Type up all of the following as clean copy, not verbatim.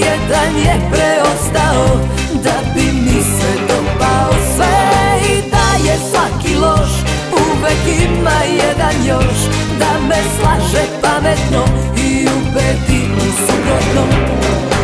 jedan je preostao da bi mi se dopao. Sve i da je svaki loš, uvek ima jedan još da me slaže pametno i ubedi u suprotno.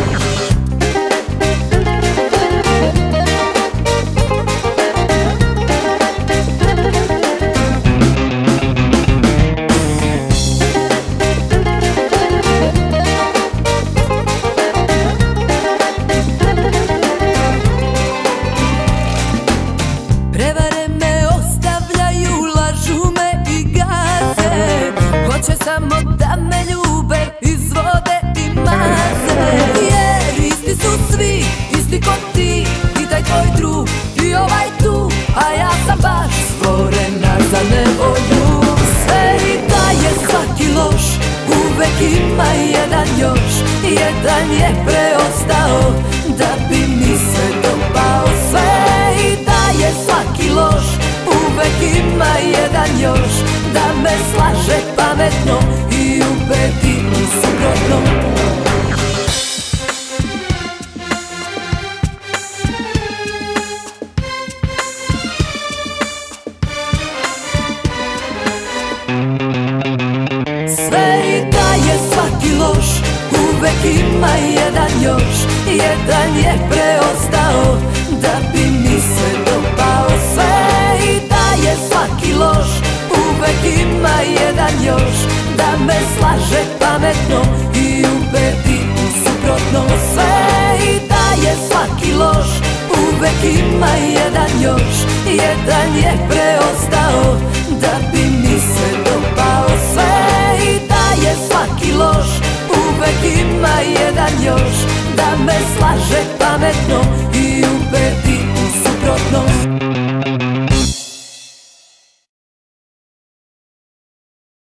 Hoće samo da me ljube, izvode i maze. Jer isti su svi, isti ko ti i taj tvoj drug i ovaj tu, a ja sam baš stvorena za nevolju. Sve i da je svaki loš, uvek ima jedan još, jedan je preostao da bi mi se dopao. Sve i da je svaki loš, uvek ima jedan još da me slaže pametno i ubedi u suprotno. Sve i da je svaki loš, uvek ima jedan još, jedan je preostao da bi mi se dopao. Sve i da je svaki loš, uvek ima jedan još da me slaže pametno i ubedi u suprotno. Sve i da je svaki loš, uvek ima jedan još, jedan je preostao da bi mi se dopao. Sve i da je svaki loš, uvek ima jedan još da me slaže pametno i ubedi u suprotno.